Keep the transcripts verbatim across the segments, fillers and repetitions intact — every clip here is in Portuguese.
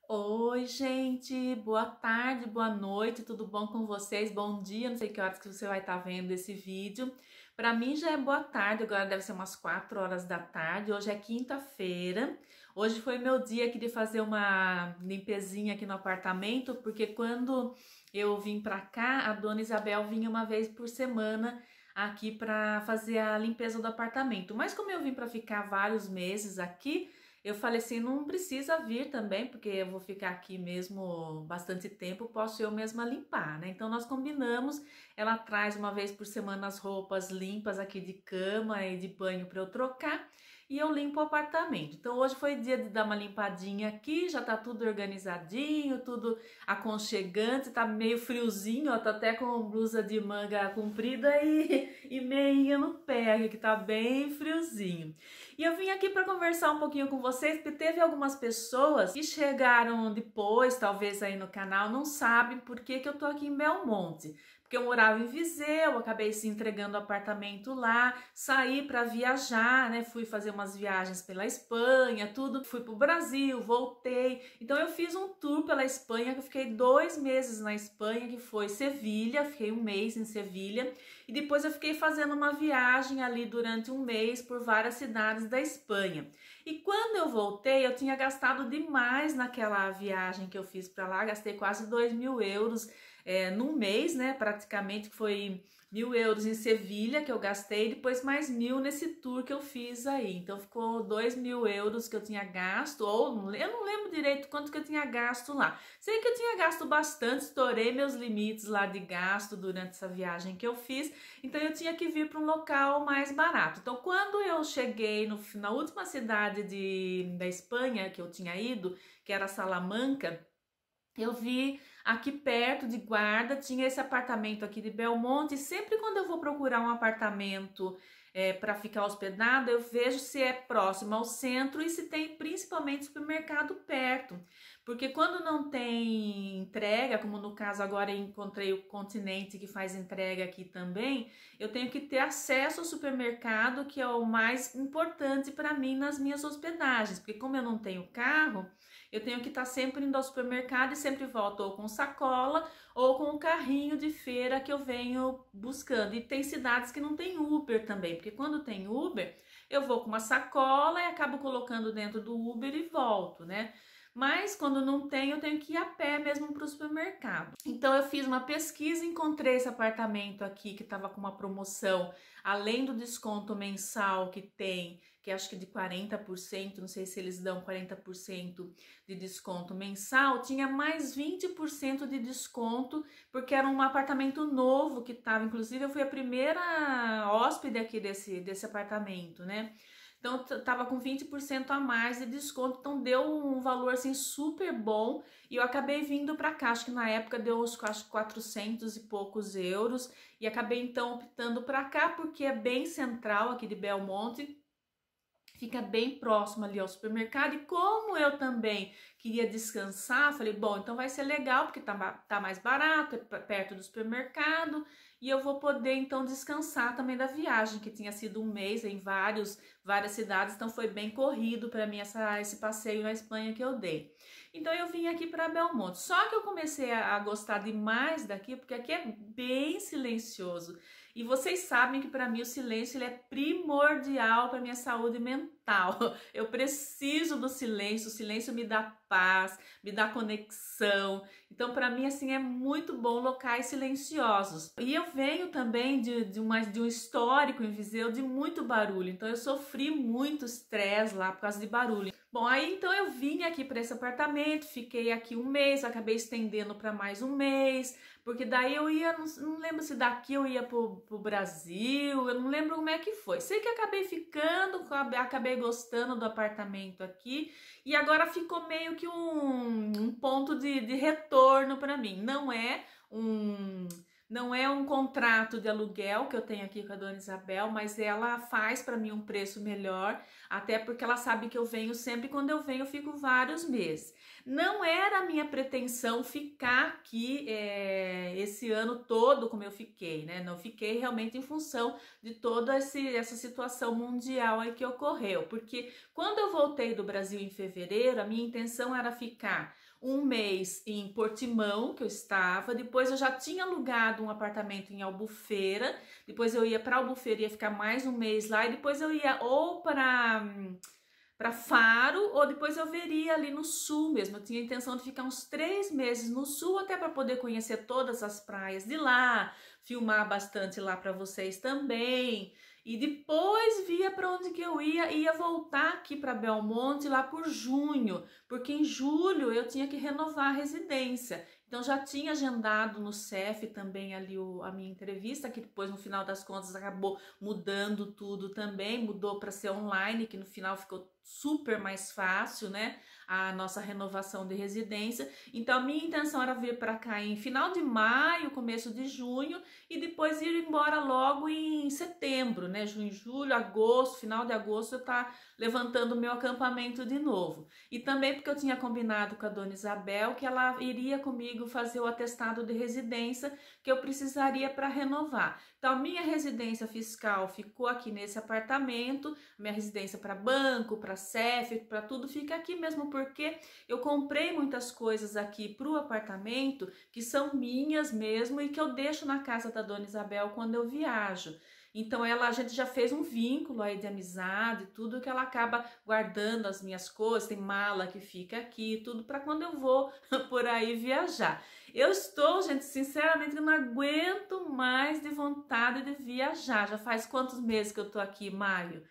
Oi, gente, boa tarde, boa noite, tudo bom com vocês? Bom dia, não sei que horas que você vai estar vendo esse vídeo. Para mim já é boa tarde, agora deve ser umas quatro horas da tarde. Hoje é quinta-feira. Hoje foi meu dia aqui de fazer uma limpezinha aqui no apartamento, porque quando eu vim para cá, a dona Isabel vinha uma vez por semana aqui para fazer a limpeza do apartamento. Mas como eu vim para ficar vários meses aqui, eu falei assim, não precisa vir também, porque eu vou ficar aqui mesmo bastante tempo, posso eu mesma limpar, né? Então nós combinamos, ela traz uma vez por semana as roupas limpas aqui de cama e de banho para eu trocar e eu limpo o apartamento. Então hoje foi dia de dar uma limpadinha aqui, já tá tudo organizadinho, tudo aconchegante, tá meio friozinho, ó, tô até com blusa de manga comprida e, e meinha no pé, aqui que tá bem friozinho. E eu vim aqui para conversar um pouquinho com vocês, porque teve algumas pessoas que chegaram depois, talvez aí no canal, não sabem por que que eu tô aqui em Belmonte. Porque eu morava em Viseu, acabei se entregando o apartamento lá, saí para viajar, né? Fui fazer umas viagens pela Espanha, tudo. Fui pro Brasil, voltei. Então eu fiz um tour pela Espanha, que eu fiquei dois meses na Espanha, que foi Sevilha, fiquei um mês em Sevilha. E depois eu fiquei fazendo uma viagem ali durante um mês por várias cidades da Espanha. E quando eu voltei, eu tinha gastado demais naquela viagem que eu fiz para lá, gastei quase dois mil euros é, num mês, né? Praticamente, que foi mil euros em Sevilha que eu gastei, depois mais mil nesse tour que eu fiz aí. Então ficou dois mil euros que eu tinha gasto, ou eu não lembro direito quanto que eu tinha gasto lá. Sei que eu tinha gasto bastante, estourei meus limites lá de gasto durante essa viagem que eu fiz, então eu tinha que vir para um local mais barato. Então quando eu cheguei no, na última cidade de, da Espanha que eu tinha ido, que era Salamanca, eu vi aqui perto de Guarda, tinha esse apartamento aqui de Belmonte, e sempre quando eu vou procurar um apartamento é, para ficar hospedado, eu vejo se é próximo ao centro e se tem principalmente supermercado perto. Porque quando não tem entrega, como no caso agora eu encontrei o Continente que faz entrega aqui também, eu tenho que ter acesso ao supermercado, que é o mais importante para mim nas minhas hospedagens, porque como eu não tenho carro, eu tenho que estar sempre indo ao supermercado e sempre volto ou com sacola ou com o carrinho de feira que eu venho buscando. E tem cidades que não tem Uber também, porque quando tem Uber, eu vou com uma sacola e acabo colocando dentro do Uber e volto, né? Mas quando não tem, eu tenho que ir a pé mesmo para o supermercado. Então eu fiz uma pesquisa, encontrei esse apartamento aqui que estava com uma promoção, além do desconto mensal que tem, que acho que de quarenta por cento, não sei se eles dão quarenta por cento de desconto mensal, tinha mais vinte por cento de desconto, porque era um apartamento novo que estava, inclusive eu fui a primeira hóspede aqui desse, desse apartamento, né? Então tava com vinte por cento a mais de desconto, então deu um valor assim super bom e eu acabei vindo para cá, acho que na época deu uns acho, quatrocentos e poucos euros e acabei então optando para cá porque é bem central aqui de Belmonte. Fica bem próximo ali ao supermercado, e como eu também queria descansar, falei, bom, então vai ser legal, porque tá, tá mais barato, é perto do supermercado, e eu vou poder então descansar também da viagem, que tinha sido um mês em vários, várias cidades, então foi bem corrido para mim essa, esse passeio na Espanha que eu dei. Então eu vim aqui para Belmonte, só que eu comecei a, a gostar demais daqui, porque aqui é bem silencioso. E vocês sabem que para mim o silêncio ele é primordial para minha saúde mental. Eu preciso do silêncio, o silêncio me dá paz, me dá conexão. Então para mim assim é muito bom locais silenciosos. E eu venho também de, de, uma, de um histórico em Viseu de muito barulho, então eu sofri muito estresse lá por causa de barulho. Bom, aí então eu vim aqui para esse apartamento, fiquei aqui um mês, acabei estendendo para mais um mês, porque daí eu ia, não, não lembro se daqui eu ia pro, pro Brasil, eu não lembro como é que foi. Sei que acabei ficando, acabei gostando do apartamento aqui e agora ficou meio que um, um ponto de, de retorno para mim. Não é um... Não é um contrato de aluguel que eu tenho aqui com a dona Isabel, mas ela faz para mim um preço melhor, até porque ela sabe que eu venho sempre, quando eu venho eu fico vários meses. Não era a minha pretensão ficar aqui é, esse ano todo como eu fiquei, né? Não fiquei realmente em função de toda esse, essa situação mundial aí que ocorreu, porque quando eu voltei do Brasil em fevereiro, a minha intenção era ficar um mês em Portimão, que eu estava, depois eu já tinha alugado um apartamento em Albufeira, depois eu ia para Albufeira, ia ficar mais um mês lá, e depois eu ia ou para para Faro, ou depois eu veria ali no sul mesmo. Eu tinha a intenção de ficar uns três meses no sul, até para poder conhecer todas as praias de lá, filmar bastante lá para vocês também. E depois via para onde que eu ia, ia voltar aqui para Belmonte lá por junho, porque em julho eu tinha que renovar a residência. Então já tinha agendado no C E F também ali o, a minha entrevista, que depois no final das contas acabou mudando tudo também, mudou para ser online, que no final ficou super mais fácil, né? A nossa renovação de residência. Então a minha intenção era vir para cá em final de maio, começo de junho, e depois ir embora logo em setembro, né? Junho, julho, agosto, final de agosto eu tá levantando o meu acampamento de novo. E também porque eu tinha combinado com a dona Isabel que ela iria comigo fazer o atestado de residência que eu precisaria para renovar. Então, a minha residência fiscal ficou aqui nesse apartamento, minha residência para banco, para C E F, para tudo fica aqui mesmo, porque eu comprei muitas coisas aqui para o apartamento que são minhas mesmo e que eu deixo na casa da dona Isabel quando eu viajo. Então ela, a gente já fez um vínculo aí de amizade, tudo que ela acaba guardando as minhas coisas, tem mala que fica aqui, tudo para quando eu vou por aí viajar. Eu estou, gente, sinceramente, eu não aguento mais de vontade de viajar. Já faz quantos meses que eu tô aqui? Maio.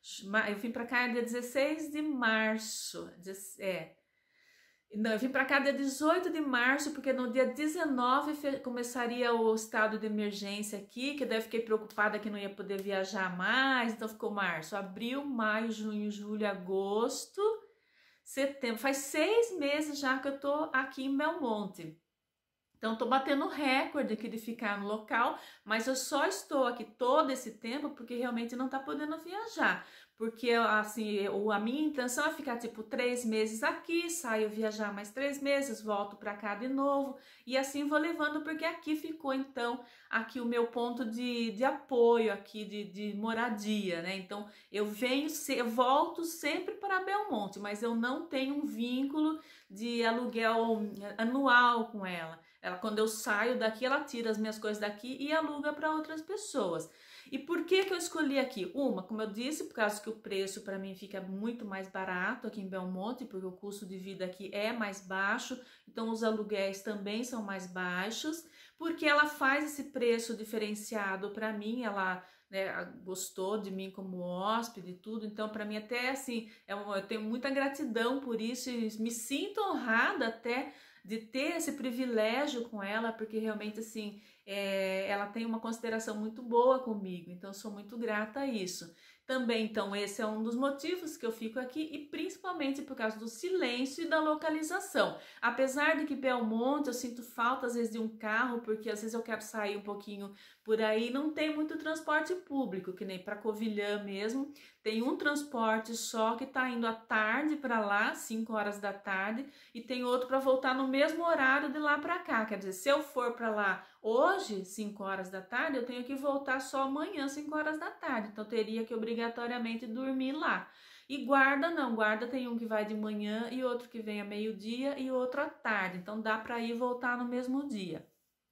Eu vim para cá dia dezesseis de março. É. Não, eu vim para cá dia dezoito de março, porque no dia dezenove começaria o estado de emergência aqui, que daí eu fiquei preocupada que não ia poder viajar mais, então ficou março, abril, maio, junho, julho, agosto, setembro. Faz seis meses já que eu tô aqui em Belmonte. Então, tô batendo recorde aqui de ficar no local, mas eu só estou aqui todo esse tempo porque realmente não tá podendo viajar. Porque, assim, a minha intenção é ficar, tipo, três meses aqui, saio viajar mais três meses, volto pra cá de novo, e assim vou levando, porque aqui ficou, então, aqui o meu ponto de, de apoio, aqui de, de moradia, né? Então, eu venho, eu volto sempre para Belmonte, mas eu não tenho um vínculo de aluguel anual com ela. Ela, quando eu saio daqui, ela tira as minhas coisas daqui e aluga para outras pessoas. E por que que eu escolhi aqui? Uma, como eu disse, por causa que o preço para mim fica muito mais barato aqui em Belmonte, porque o custo de vida aqui é mais baixo, então os aluguéis também são mais baixos, porque ela faz esse preço diferenciado para mim, ela, né, gostou de mim como hóspede e tudo, então para mim até assim, eu tenho muita gratidão por isso e me sinto honrada até de ter esse privilégio com ela, porque realmente assim, é, ela tem uma consideração muito boa comigo, então sou muito grata a isso. Também, então, esse é um dos motivos que eu fico aqui e principalmente por causa do silêncio e da localização. Apesar de que Belmonte eu sinto falta às vezes de um carro, porque às vezes eu quero sair um pouquinho por aí, não tem muito transporte público, que nem para Covilhã mesmo, tem um transporte só que tá indo à tarde para lá, cinco horas da tarde, e tem outro para voltar no mesmo horário de lá para cá. Quer dizer, se eu for para lá hoje, cinco horas da tarde, eu tenho que voltar só amanhã, cinco horas da tarde. Então, teria que obrigatoriamente dormir lá. E guarda não, guarda tem um que vai de manhã e outro que vem a meio-dia e outro à tarde. Então, dá para ir e voltar no mesmo dia.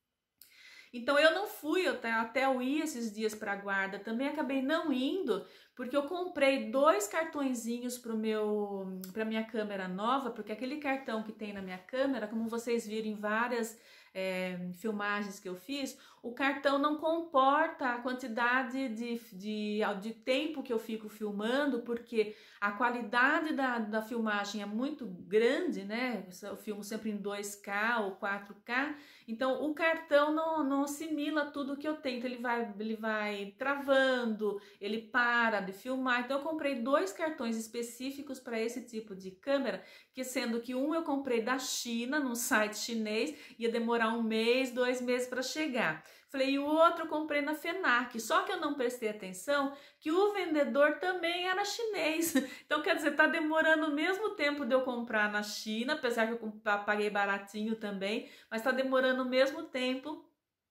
Então, eu não fui, até, até eu ir esses dias para a guarda, também acabei não indo, porque eu comprei dois cartõezinhos para meu, para minha câmera nova, porque aquele cartão que tem na minha câmera, como vocês viram em várias é, filmagens que eu fiz, o cartão não comporta a quantidade de, de, de tempo que eu fico filmando, porque a qualidade da, da filmagem é muito grande, né? Eu filmo sempre em dois K ou quatro K, então o cartão não, não assimila tudo que eu tenho, então ele vai, ele vai travando, ele para de filmar. Então eu comprei dois cartões específicos para esse tipo de câmera, que sendo que um eu comprei da China, num site chinês, ia demorar um mês, dois meses para chegar. Falei, e o outro eu comprei na FENAC, só que eu não prestei atenção que o vendedor também era chinês. Então, quer dizer, tá demorando o mesmo tempo de eu comprar na China, apesar que eu paguei baratinho também, mas tá demorando o mesmo tempo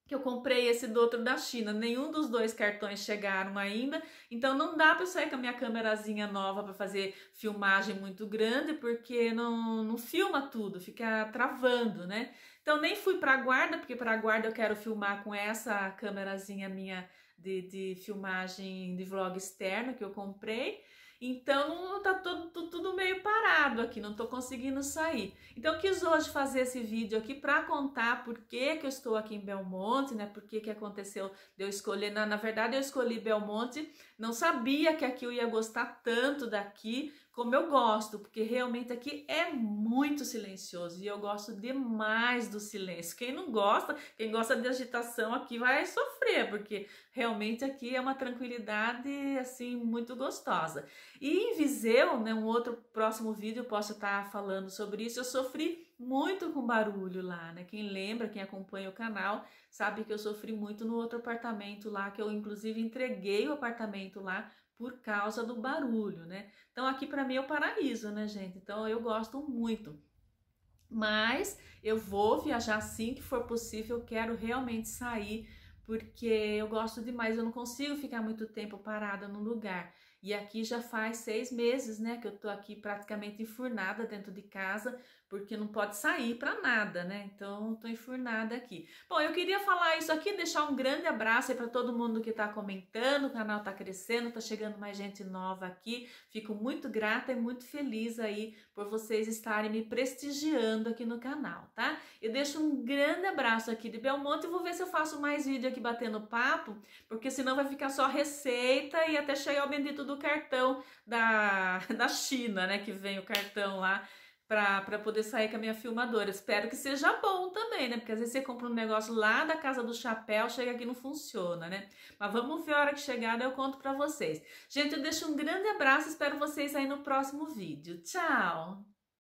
que eu comprei esse do outro da China. Nenhum dos dois cartões chegaram ainda, então não dá para eu sair com a minha câmerazinha nova para fazer filmagem muito grande, porque não, não filma tudo, fica travando, né? Então nem fui para a guarda, porque para a guarda eu quero filmar com essa câmerazinha minha de, de filmagem de vlog externo que eu comprei. Então tá tudo, tudo meio parado aqui, não tô conseguindo sair. Então eu quis hoje fazer esse vídeo aqui para contar por que que eu estou aqui em Belmonte, né? Por que que aconteceu de eu escolher, na, na verdade eu escolhi Belmonte, não sabia que aqui eu ia gostar tanto daqui como eu gosto, porque realmente aqui é muito silencioso e eu gosto demais do silêncio. Quem não gosta, quem gosta de agitação aqui vai sofrer, porque realmente aqui é uma tranquilidade assim muito gostosa. E em Viseu, né, um outro próximo vídeo eu posso estar falando sobre isso, eu sofri muito com barulho lá, né? Quem lembra, quem acompanha o canal, sabe que eu sofri muito no outro apartamento lá, que eu inclusive entreguei o apartamento lá por causa do barulho, né? Então aqui para mim é o paraíso, né, gente? Então eu gosto muito. Mas eu vou viajar assim que for possível, eu quero realmente sair, porque eu gosto demais, eu não consigo ficar muito tempo parada num lugar. E aqui já faz seis meses, né, que eu tô aqui praticamente enfurnada dentro de casa, porque não pode sair para nada, né? Então, tô enfurnada aqui. Bom, eu queria falar isso aqui, deixar um grande abraço aí para todo mundo que tá comentando, o canal tá crescendo, tá chegando mais gente nova aqui. Fico muito grata e muito feliz aí por vocês estarem me prestigiando aqui no canal, tá? Eu deixo um grande abraço aqui de Belmonte e vou ver se eu faço mais vídeo aqui batendo papo, porque senão vai ficar só receita e até chegar o bendito do cartão da, da China, né? Que vem o cartão lá para poder sair com a minha filmadora. Espero que seja bom também, né? Porque às vezes você compra um negócio lá da Casa do Chapéu, chega aqui e não funciona, né? Mas vamos ver a hora que chegar, eu conto para vocês. Gente, eu deixo um grande abraço, espero vocês aí no próximo vídeo. Tchau!